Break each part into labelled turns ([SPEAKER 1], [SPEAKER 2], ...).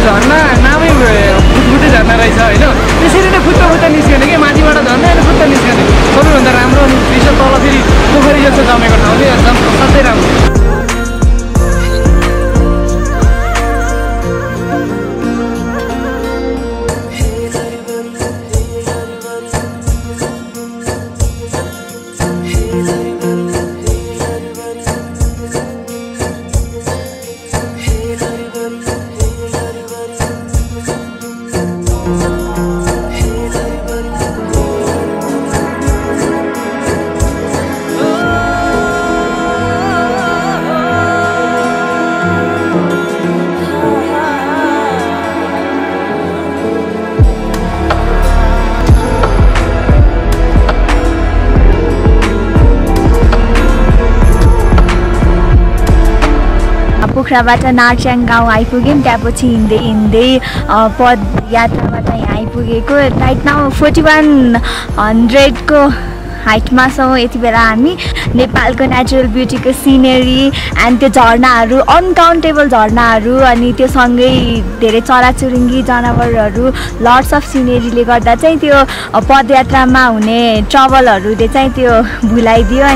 [SPEAKER 1] झर्ना नामै फुटफुटे झर्ना रहेछ होइन। त्यसरी नै फुट्टा निस्कने कि माथिबाट झर्ने अनि फुट्टा निस्कने सबैभन्दा राम्रो। अनि दृश्य तल फेरि पोखरी जस्तो जमेको ठाउँ चाहिँ असाध्यै राम्रो।
[SPEAKER 2] पोखराबाट नार्च्याङ गाउँ आइपुग्यौँ। त्यहाँपछि हिँड्दै पदयात्राबाट यहाँ आइपुगेको। राइट नाउ 4100 हाइटमा छौँ यति बेला हामी। नेपालको नेचुरल ब्युटीको सिनेरी एन्ड त्यो झर्नाहरू अनकाउन्टेबल झर्नाहरू अनि त्यो सँगै धेरै चराचुरुङ्गी जनावरहरू लट्स अफ सिनेरीले गर्दा चाहिँ त्यो पदयात्रामा हुने ट्रबलहरूले चाहिँ त्यो भुलाइदियो।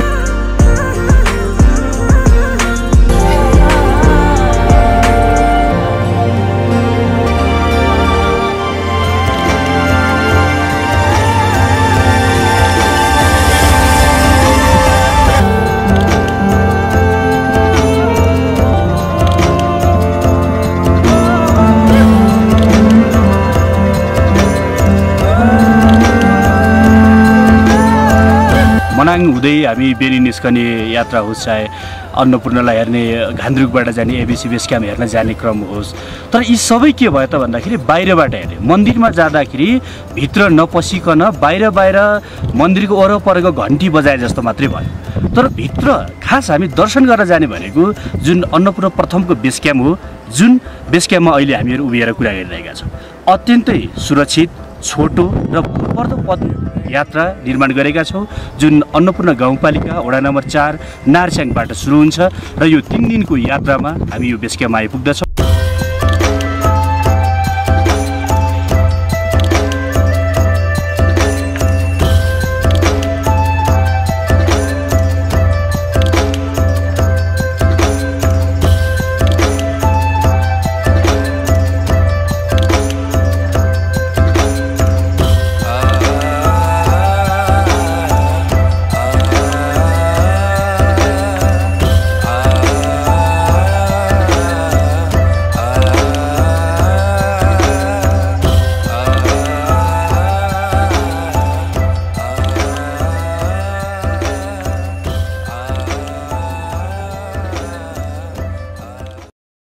[SPEAKER 3] मनाङ हुँदै हामी बेनी निस्कने यात्रा होस्, चाहे अन्नपूर्णलाई हेर्ने घान्द्रुकबाट जाने एबिसी बेस क्याम्प हेर्न जाने क्रम होस्, तर यी सबै के भयो त भन्दाखेरि बाहिरबाट हेर्ने। मन्दिरमा जाँदाखेरि भित्र नपसिकन बाहिर मन्दिरको वरपरको घन्टी बजाए जस्तो मात्रै भयो। तर भित्र खास हामी दर्शन गर्न जाने भनेको जुन अन्नपूर्ण प्रथमको बेस क्याम्प हो, जुन बेस क्याम्पमा अहिले हामीहरू उभिएर कुरा गरिरहेका छौँ। अत्यन्तै सुरक्षित, छोटो र भरपर्दो पदयात्रा निर्माण गरेका छौँ, जुन अन्नपूर्ण गाउँपालिका वडा नम्बर 4 नार्च्याङबाट सुरु हुन्छ र यो 3 दिनको यात्रामा हामी यो बेस क्याम्पमा आइपुग्दछौँ।